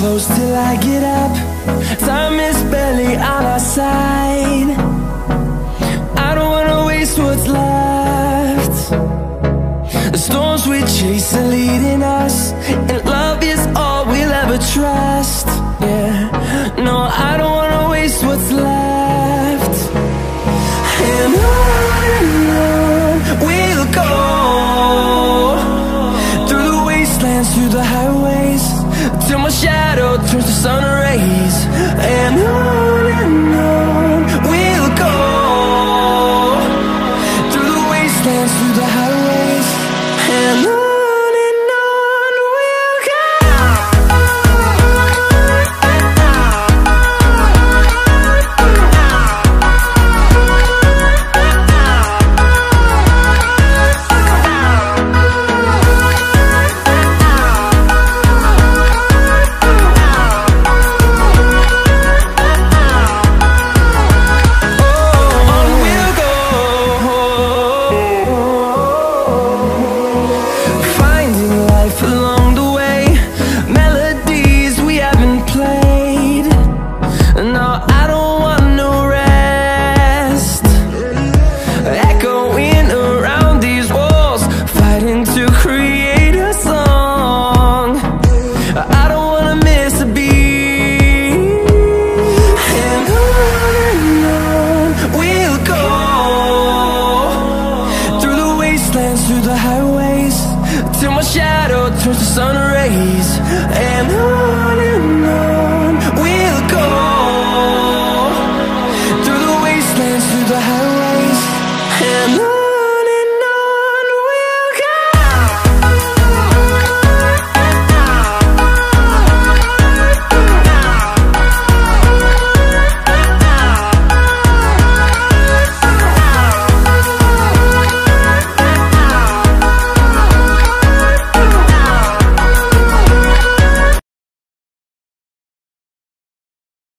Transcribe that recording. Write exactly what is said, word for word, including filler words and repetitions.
close till I get up. Time is barely on our side. I don't wanna waste what's left. The storms we chase are leading us, and love is all we'll ever trust. Yeah, no, I don't wanna waste what's left. And on and on we'll go, through the wastelands, through the highways, till my shadow turns to sun